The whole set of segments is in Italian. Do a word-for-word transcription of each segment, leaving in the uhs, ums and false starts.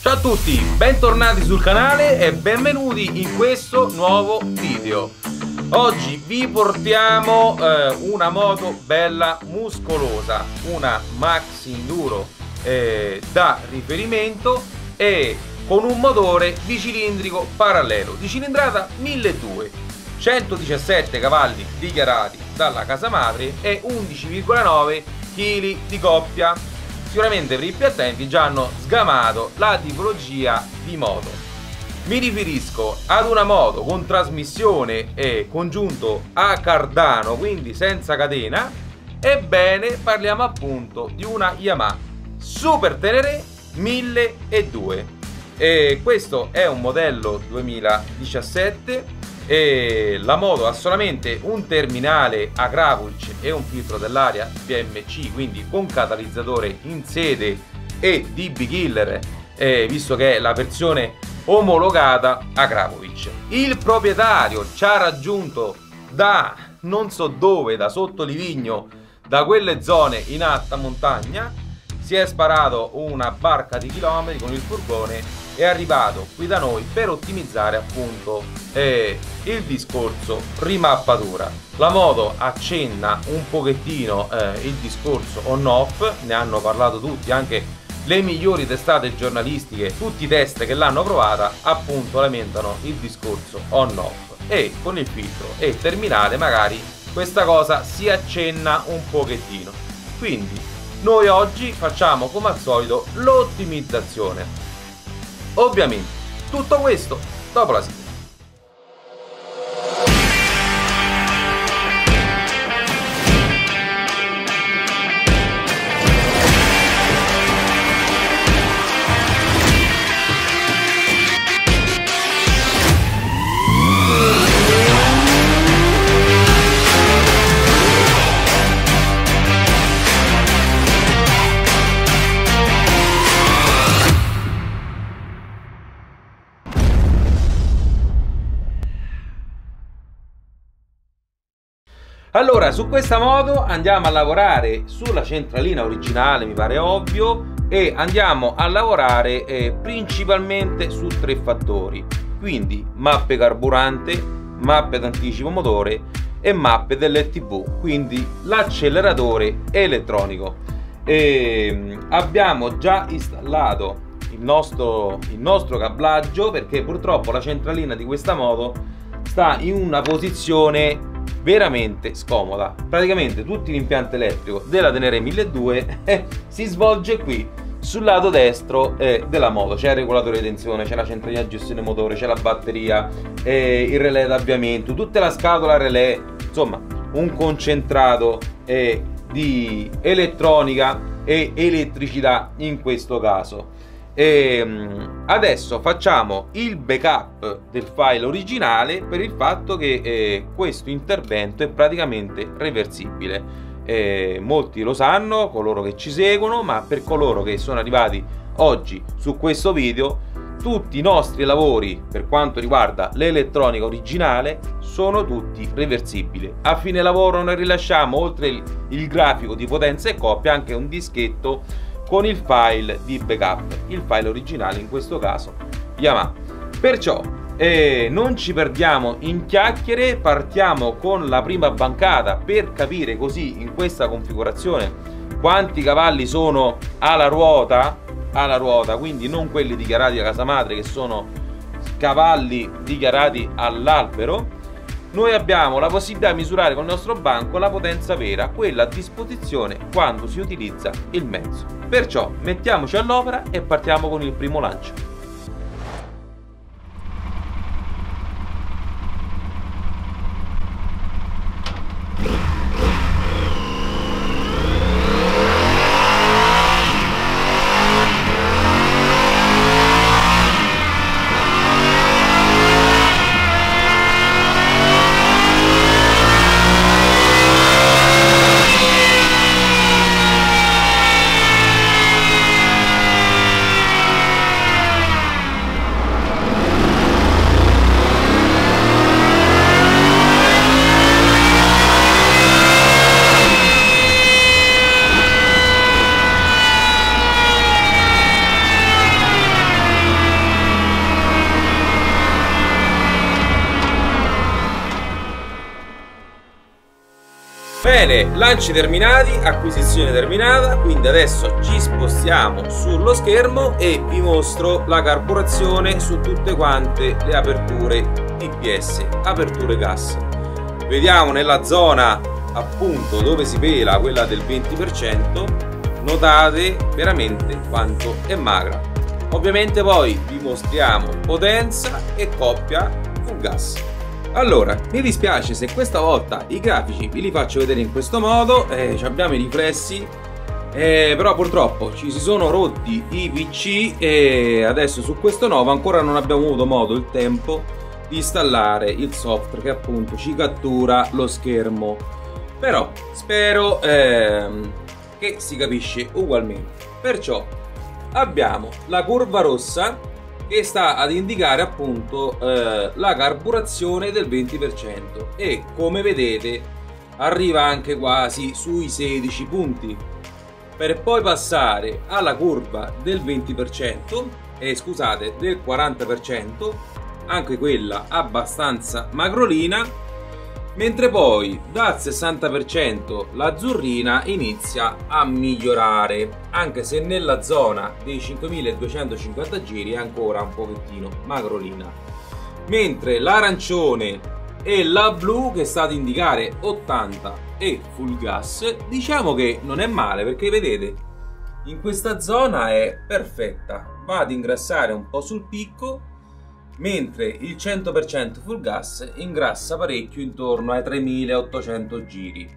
Ciao a tutti, bentornati sul canale e benvenuti in questo nuovo video. Oggi vi portiamo eh, una moto bella muscolosa, una Maxi Enduro eh, da riferimento e con un motore bicilindrico parallelo di cilindrata milleduecento, centodiciassette cavalli dichiarati dalla casa madre e undici virgola nove chili di coppia. Sicuramente per i più attenti già hanno sgamato la tipologia di moto. Mi riferisco ad una moto con trasmissione e congiunto a cardano, quindi senza catena. Ebbene, parliamo appunto di una Yamaha Super Tenere milleduecento. E questo è un modello duemiladiciassette e la moto ha solamente un terminale Agravic e un filtro dell'aria P M C, quindi con catalizzatore in sede e D B Killer, eh, visto che è la versione omologata Agravic. Il proprietario ci ha raggiunto da non so dove, da sotto Livigno, da quelle zone in alta montagna, si è sparato una barca di chilometri con il furgone, è arrivato qui da noi per ottimizzare appunto eh, il discorso rimappatura. La moto accenna un pochettino eh, il discorso on-off, ne hanno parlato tutti, anche le migliori testate giornalistiche, tutti i test che l'hanno provata appunto lamentano il discorso on-off, e con il filtro e il terminale magari questa cosa si accenna un pochettino. Quindi noi oggi facciamo come al solito l'ottimizzazione. Ovviamente tutto questo dopo la sigla. Allora, su questa moto andiamo a lavorare sulla centralina originale, mi pare ovvio, e andiamo a lavorare eh, principalmente su tre fattori, quindi mappe carburante, mappe d'anticipo motore e mappe dell'L T V, quindi l'acceleratore elettronico. E abbiamo già installato il nostro, il nostro cablaggio, perché purtroppo la centralina di questa moto sta in una posizione veramente scomoda. Praticamente tutto l'impianto elettrico della Tenere milleduecento eh, si svolge qui sul lato destro eh, della moto. C'è il regolatore di tensione, c'è la centralina di gestione motore, c'è la batteria, eh, il relè d'avviamento, tutta la scatola relè, insomma un concentrato eh, di elettronica e elettricità in questo caso. E adesso facciamo il backup del file originale, per il fatto che eh, questo intervento è praticamente reversibile. Eh, molti lo sanno, coloro che ci seguono, ma per coloro che sono arrivati oggi su questo video, tutti i nostri lavori per quanto riguarda l'elettronica originale sono tutti reversibili. A fine lavoro noi rilasciamo, oltre il, il grafico di potenza e coppia, anche un dischetto con il file di backup, il file originale in questo caso Yamaha. Perciò eh, non ci perdiamo in chiacchiere, partiamo con la prima bancata per capire così in questa configurazione quanti cavalli sono alla ruota, alla ruota, quindi non quelli dichiarati a casa madre che sono cavalli dichiarati all'albero. Noi abbiamo la possibilità di misurare con il nostro banco la potenza vera, quella a disposizione quando si utilizza il mezzo. Perciò mettiamoci all'opera e partiamo con il primo lancio. Bene, lanci terminati, acquisizione terminata, quindi adesso ci spostiamo sullo schermo e vi mostro la carburazione su tutte quante le aperture T P S, aperture gas. Vediamo nella zona appunto dove si pela, quella del venti per cento, notate veramente quanto è magra. Ovviamente poi vi mostriamo potenza e coppia full gas. Allora, mi dispiace se questa volta i grafici vi li faccio vedere in questo modo, eh, abbiamo i riflessi, eh, però purtroppo ci si sono rotti i P C e adesso su questo nuovo ancora non abbiamo avuto modo, il tempo di installare il software che appunto ci cattura lo schermo, però spero ehm, che si capisce ugualmente. Perciò abbiamo la curva rossa che sta ad indicare appunto eh, la carburazione del venti per cento e come vedete arriva anche quasi sui sedici punti, per poi passare alla curva del venti per cento e eh, scusate del quaranta per cento, anche quella abbastanza magrolina, mentre poi dal sessanta per cento l'azzurrina inizia a migliorare, anche se nella zona dei cinquemiladuecentocinquanta giri è ancora un pochettino magrolina, mentre l'arancione e la blu che sta ad indicare ottanta e full gas diciamo che non è male, perché vedete in questa zona è perfetta, va ad ingrassare un po' sul picco, mentre il cento per cento full gas ingrassa parecchio intorno ai tremilaottocento giri.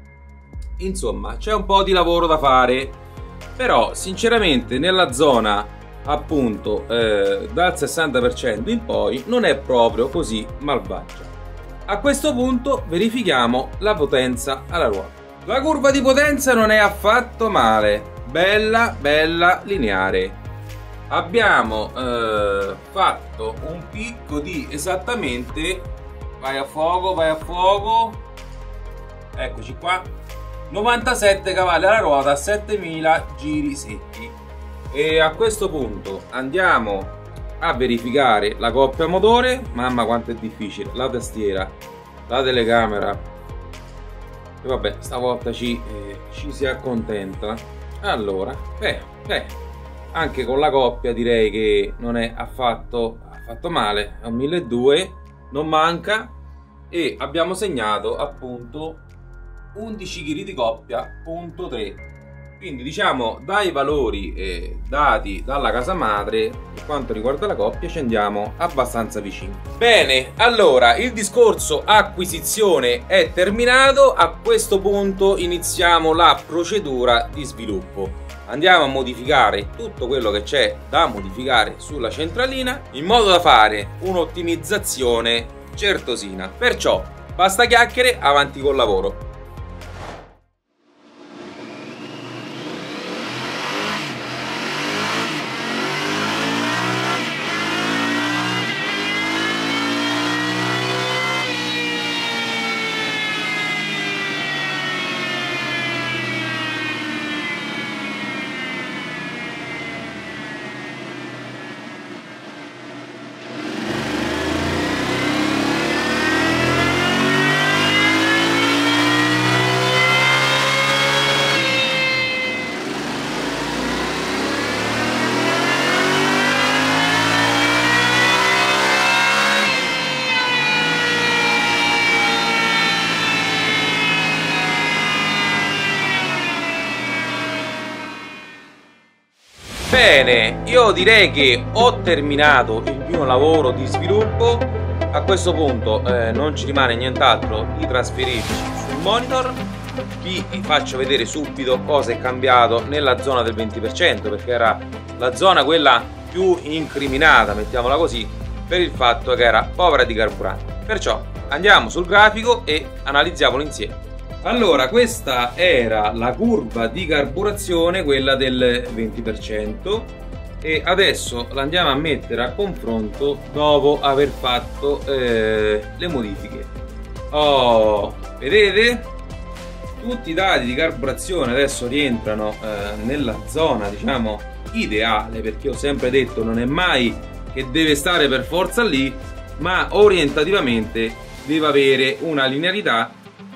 Insomma, c'è un po' di lavoro da fare, però sinceramente nella zona appunto eh, dal sessanta per cento in poi non è proprio così malvagia. A questo punto verifichiamo la potenza alla ruota. La curva di potenza non è affatto male, bella bella lineare. Abbiamo eh, fatto un picco di esattamente, vai a fuoco, vai a fuoco, eccoci qua, novantasette cavalli alla ruota a settemila giri secchi. E a questo punto andiamo a verificare la coppia motore. Mamma quanto è difficile, la tastiera, la telecamera, e vabbè stavolta ci, eh, ci si accontenta. Allora, beh, beh anche con la coppia direi che non è affatto, affatto male, è un milleduecento, non manca, e abbiamo segnato appunto undici giri di coppia punto tre, quindi diciamo dai valori eh, dati dalla casa madre per quanto riguarda la coppia ci andiamo abbastanza vicini. Bene, allora il discorso acquisizione è terminato, a questo punto iniziamo la procedura di sviluppo. Andiamo a modificare tutto quello che c'è da modificare sulla centralina in modo da fare un'ottimizzazione certosina. Perciò basta chiacchiere, avanti col lavoro. Bene, io direi che ho terminato il mio lavoro di sviluppo. A questo punto eh, non ci rimane nient'altro di trasferirci sul monitor. Vi faccio vedere subito cosa è cambiato nella zona del venti per cento, perché era la zona quella più incriminata, mettiamola così, per il fatto che era povera di carburante. Perciò andiamo sul grafico e analizziamolo insieme. Allora, questa era la curva di carburazione, quella del venti per cento, e adesso la andiamo a mettere a confronto dopo aver fatto eh, le modifiche. Oh, vedete? Tutti i dati di carburazione adesso rientrano eh, nella zona, diciamo, ideale, perché ho sempre detto non è mai che deve stare per forza lì, ma orientativamente deve avere una linearità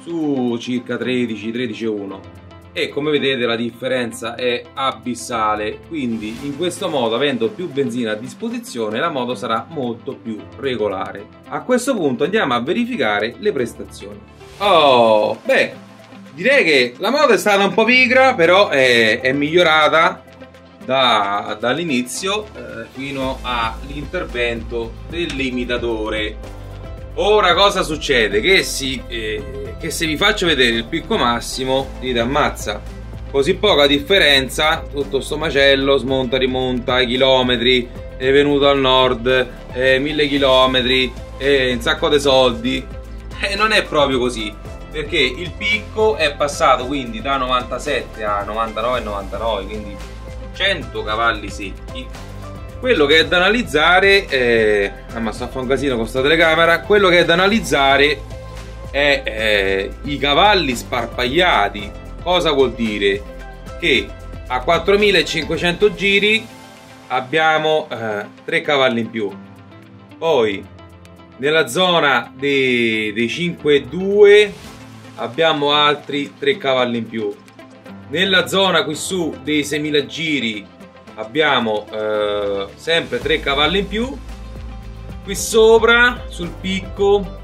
su circa tredici tredici virgola uno, e come vedete la differenza è abissale, quindi in questo modo, avendo più benzina a disposizione, la moto sarà molto più regolare. A questo punto andiamo a verificare le prestazioni. Oh, beh, direi che la moto è stata un po' pigra, però è, è migliorata da, dall'inizio eh, fino all'intervento del limitatore. Ora cosa succede? Che, si, eh, che se vi faccio vedere il picco massimo dite ammazza, così poca differenza, tutto sto macello, smonta, rimonta, i chilometri, è venuto al nord, eh, mille chilometri, eh, un sacco di soldi. E eh, non è proprio così, perché il picco è passato quindi da novantasette a novantanove e novantanove, quindi cento cavalli secchi. Quello che è da analizzare è... Ah, ma sto a fare un casino con sta telecamera. Quello che è da analizzare è eh, i cavalli sparpagliati. Cosa vuol dire? Che a quattromilacinquecento giri abbiamo eh, tre cavalli in più. Poi nella zona dei, dei cinque virgola due abbiamo altri tre cavalli in più. Nella zona qui su dei seimila giri abbiamo eh, sempre tre cavalli in più. Qui sopra sul picco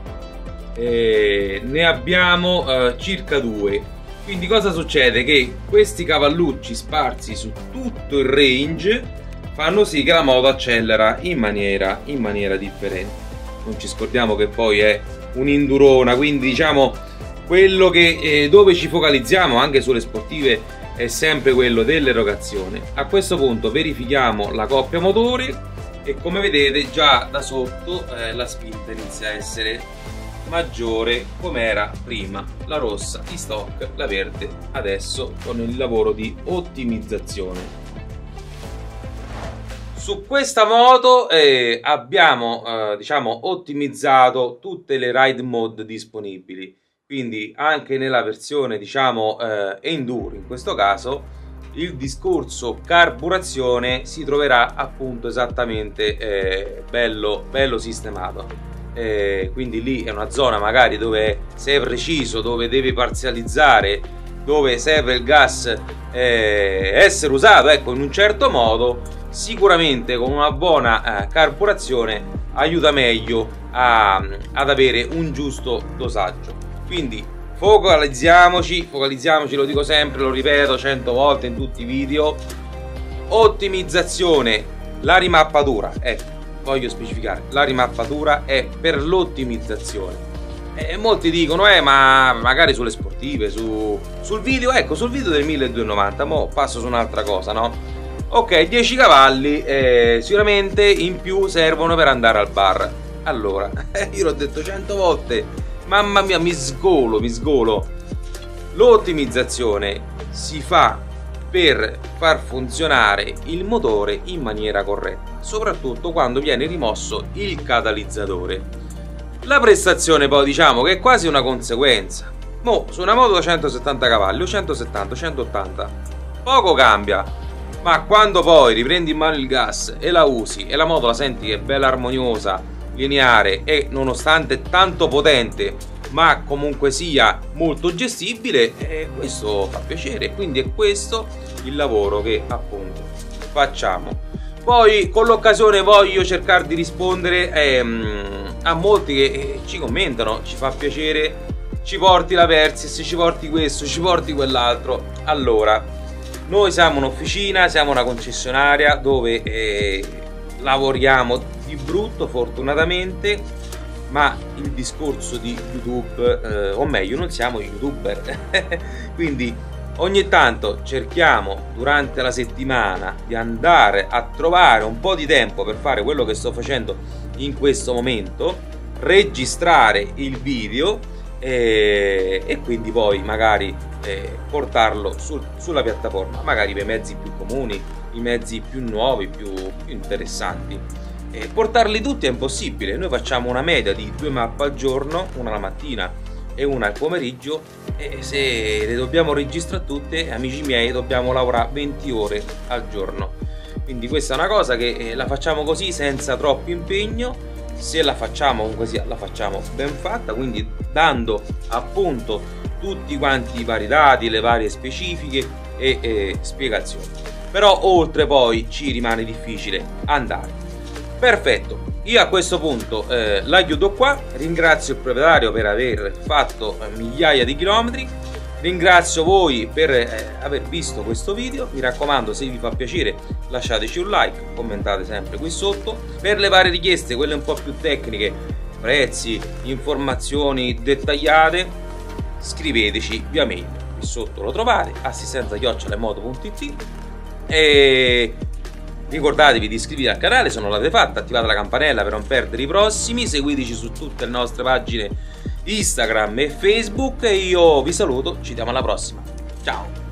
eh, ne abbiamo eh, circa due. Quindi cosa succede? Che questi cavallucci sparsi su tutto il range fanno sì che la moto accelera in maniera, in maniera differente. Non ci scordiamo che poi è un'indurona, quindi diciamo quello che eh, dove ci focalizziamo anche sulle sportive è sempre quello dell'erogazione. A questo punto verifichiamo la coppia motore e come vedete già da sotto eh, la spinta inizia a essere maggiore come era prima, la rossa in stock, la verde adesso con il lavoro di ottimizzazione. Su questa moto eh, abbiamo eh, diciamo ottimizzato tutte le ride mode disponibili. Quindi anche nella versione diciamo eh, enduro, in questo caso il discorso carburazione si troverà appunto esattamente eh, bello, bello sistemato. Eh, quindi lì è una zona magari dove sei preciso, dove devi parzializzare, dove serve il gas eh, essere usato ecco in un certo modo. Sicuramente con una buona eh, carburazione aiuta meglio a, ad avere un giusto dosaggio. Quindi focalizziamoci, focalizziamoci, lo dico sempre, lo ripeto cento volte in tutti i video. Ottimizzazione, la rimappatura, ecco, voglio specificare, la rimappatura è per l'ottimizzazione. E molti dicono, eh ma magari sulle sportive, su, sul video, ecco, sul video del milleduecentonovanta, mo passo su un'altra cosa, no? Ok, dieci cavalli eh, sicuramente in più servono per andare al bar. Allora, io l'ho detto cento volte, mamma mia, mi sgolo, mi sgolo. L'ottimizzazione si fa per far funzionare il motore in maniera corretta, soprattutto quando viene rimosso il catalizzatore. La prestazione poi diciamo che è quasi una conseguenza. Mo su una moto da centosettanta cavalli o centosettanta centottanta poco cambia, ma quando poi riprendi in mano il gas e la usi e la moto la senti che è bella armoniosa, lineare e nonostante tanto potente ma comunque sia molto gestibile, e questo fa piacere. Quindi è questo il lavoro che appunto facciamo. Poi con l'occasione voglio cercare di rispondere ehm, a molti che eh, ci commentano, ci fa piacere, ci porti la Versys, ci porti questo, ci porti quell'altro. Allora, noi siamo un'officina, siamo una concessionaria dove eh, lavoriamo di brutto fortunatamente, ma il discorso di YouTube, eh, o meglio non siamo youtuber, quindi ogni tanto cerchiamo durante la settimana di andare a trovare un po' di tempo per fare quello che sto facendo in questo momento, registrare il video e, e quindi poi magari eh, portarlo sul, sulla piattaforma, magari per i mezzi più comuni, i mezzi più nuovi, più, più interessanti. E portarli tutti è impossibile. Noi facciamo una media di due mappe al giorno, una la mattina e una al pomeriggio, e se le dobbiamo registrare tutte, amici miei, dobbiamo lavorare venti ore al giorno. Quindi questa è una cosa che la facciamo così senza troppo impegno, se la facciamo comunque sia la facciamo ben fatta, quindi dando appunto tutti quanti i vari dati, le varie specifiche e, e spiegazioni. Però oltre poi ci rimane difficile andare. Perfetto, io a questo punto eh, la chiudo qua, ringrazio il proprietario per aver fatto eh, migliaia di chilometri, ringrazio voi per eh, aver visto questo video, mi raccomando, se vi fa piacere lasciateci un like, commentate sempre qui sotto. Per le varie richieste, quelle un po' più tecniche, prezzi, informazioni dettagliate, scriveteci via mail, qui sotto lo trovate, assistenza chiocciola moto punto it, e ricordatevi di iscrivervi al canale se non l'avete fatto, attivate la campanella per non perdere i prossimi, seguiteci su tutte le nostre pagine Instagram e Facebook e io vi saluto, ci vediamo alla prossima, ciao!